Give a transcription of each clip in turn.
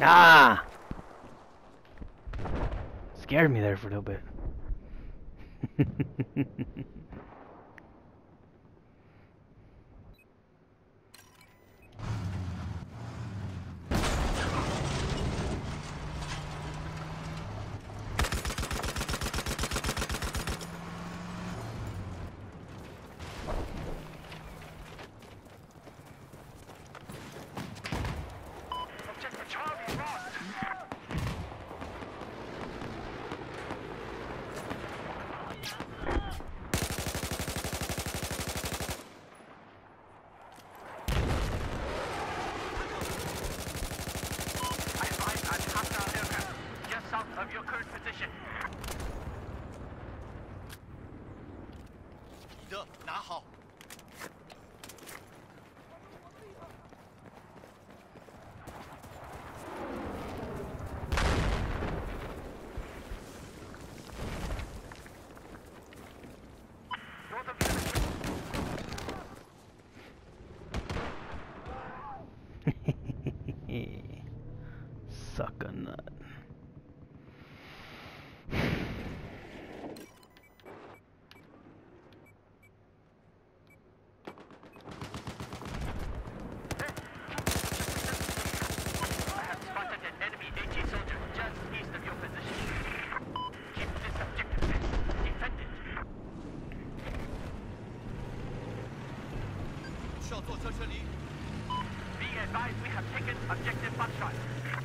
Ah! Scared me there for a little bit. Suck a nut. We have taken objective Foxtrot.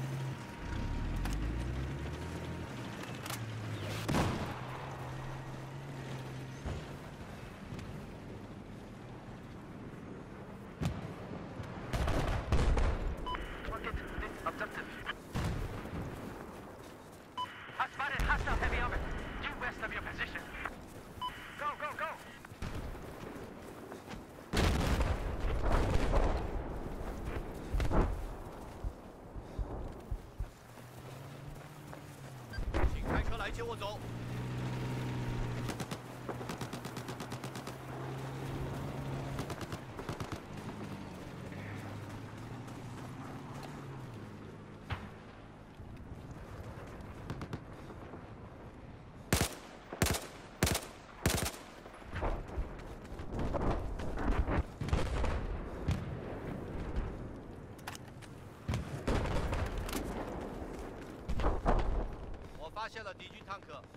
接我走。我发现了敌军坦克。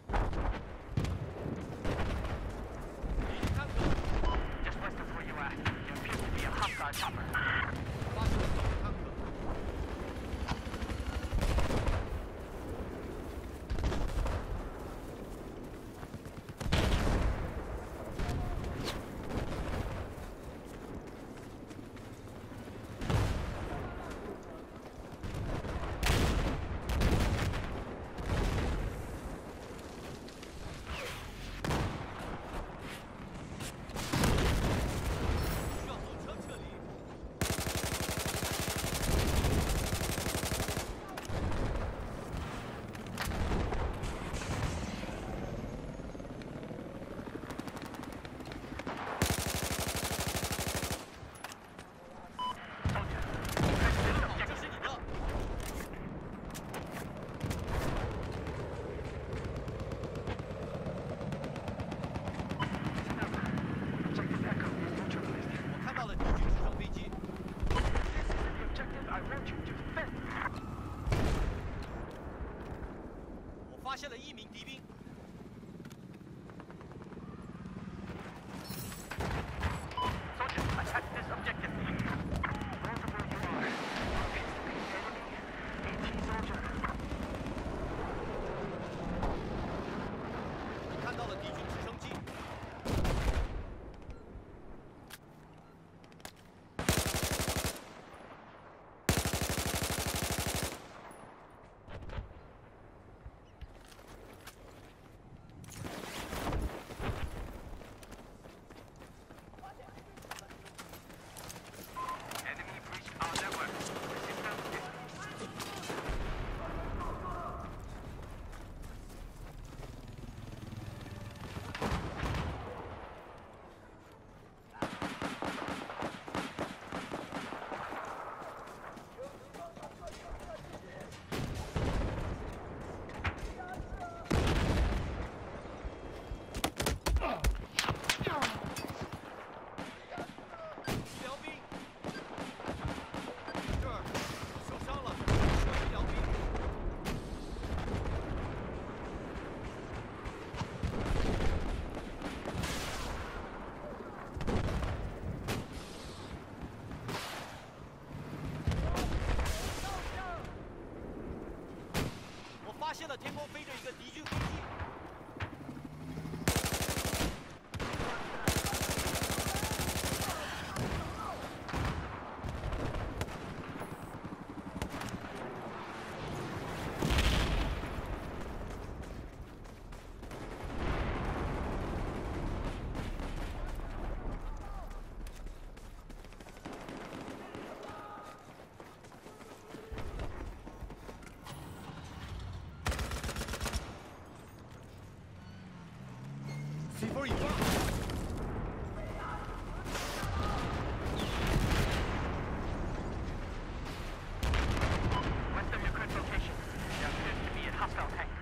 敌军坦克。Just west of where you are, there appears to be a hostile chopper. 发现了敌军坦克。 发现了一名敌兵。Soldiers, attack this objective. Multiple you are. AT soldier. 看到了敌军直升机。 Soldier, 天空飞着一个敌军飞机。 C4引爆。 West of your current location, there appears to be a hostile tank.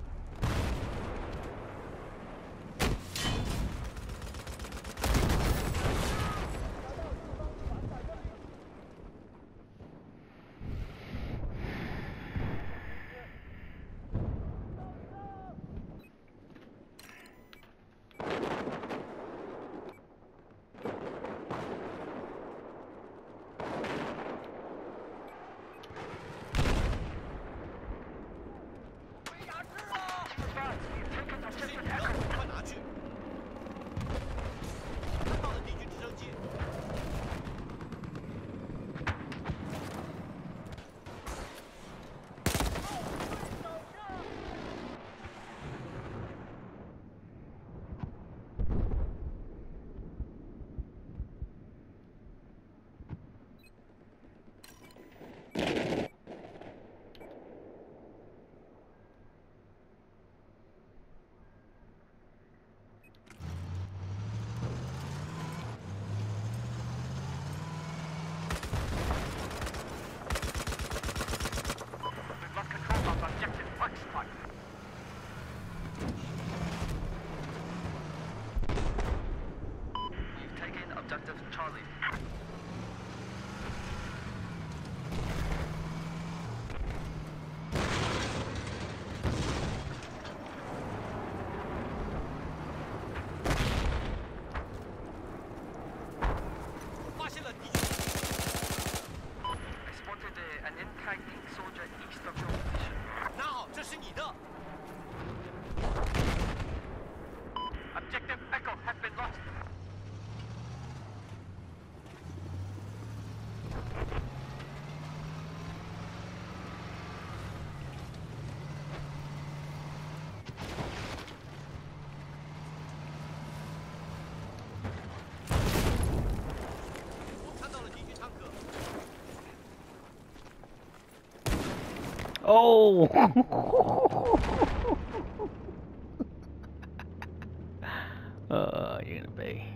Objective Charlie. 发现了敌军。I spotted an incoming soldier east of your position. 拿好，这是你的。Objective Echo has been lost. 哦，you're gonna pay.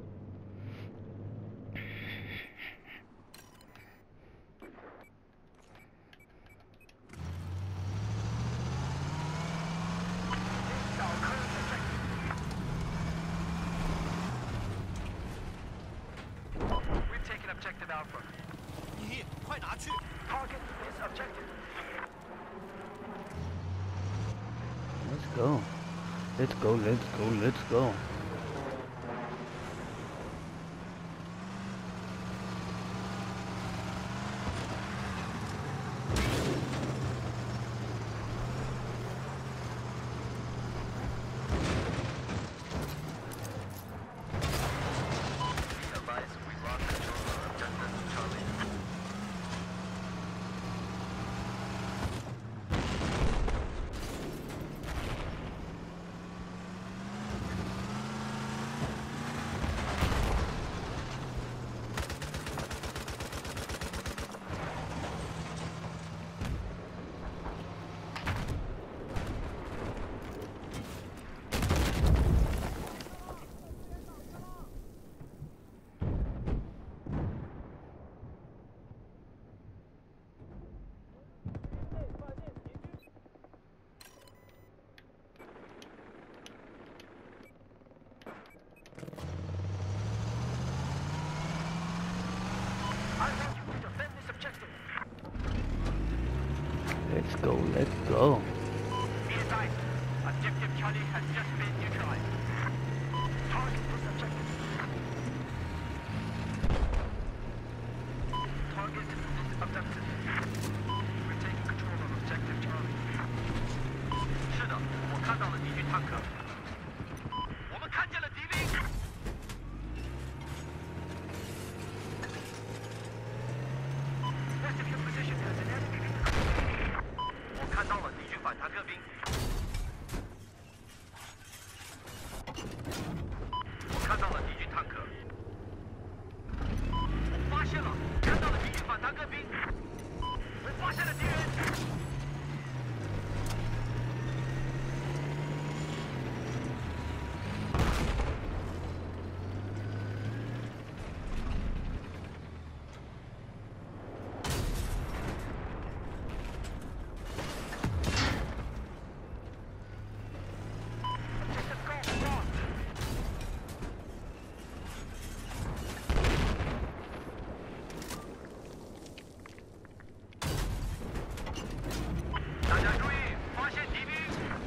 We've taken objective Alpha. 你快拿去 ！Target is objective. Let's go. Let's go, let's go, let's go. Let's go, let's go. Be advised, objective Charlie has just been neutralized. Target this objective. Target this objective. We're taking control of objective Charlie. 看到了敌军坦克。我们看见了敌兵。West of your position, there's an enemy vehicle. 我看到了敌军反坦克兵。我看到了敌军坦克。我发现了，看到了敌军反坦克兵。我发现了敌人。大家注意，发现敌兵！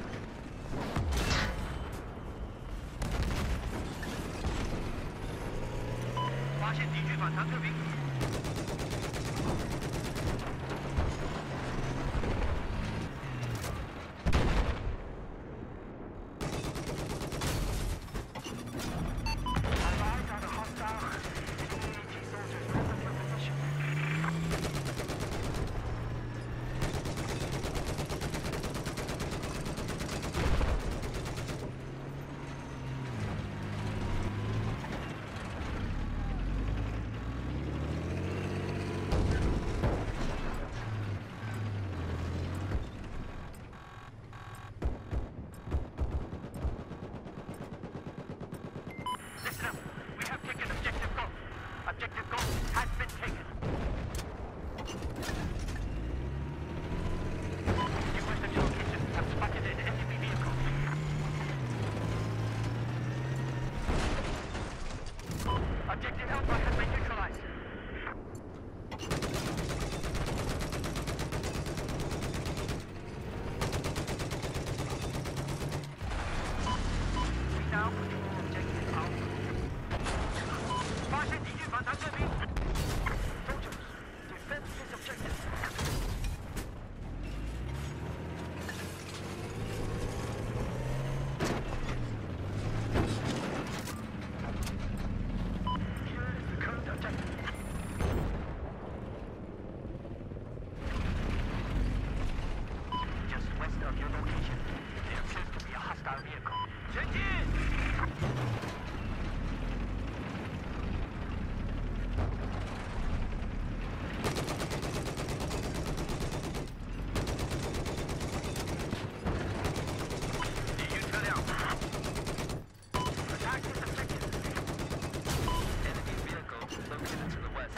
发现敌军反坦克兵！Objective Alpha has been neutralized. We now control Objective Alpha. 发现敌军反坦克兵 Soldiers, defend this objective. Just west of your location, there appears to be a hostile vehicle. 前进！敌军车辆。Attack this objective. Enemy vehicle located to the west.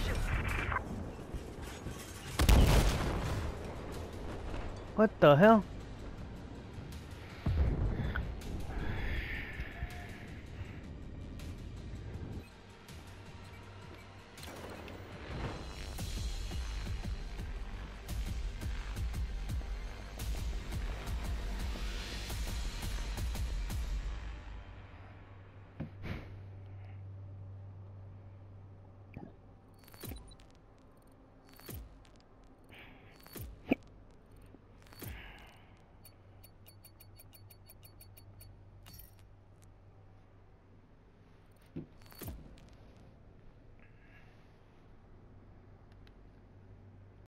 ？What the hell?